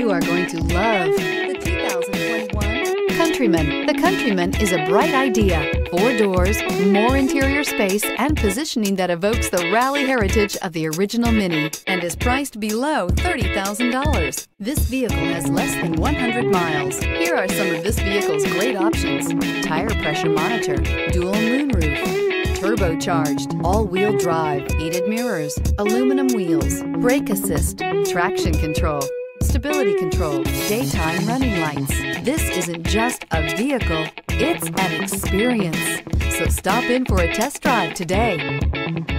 You are going to love the 2021 Countryman. The Countryman is a bright idea. 4 doors, more interior space, and positioning that evokes the rally heritage of the original Mini and is priced below $30,000. This vehicle has less than 100 miles. Here are some of this vehicle's great options: tire pressure monitor, dual moonroof, turbocharged, all-wheel drive, heated mirrors, aluminum wheels, brake assist, traction control, stability control, daytime running lights. This isn't just a vehicle, it's an experience. So stop in for a test drive today.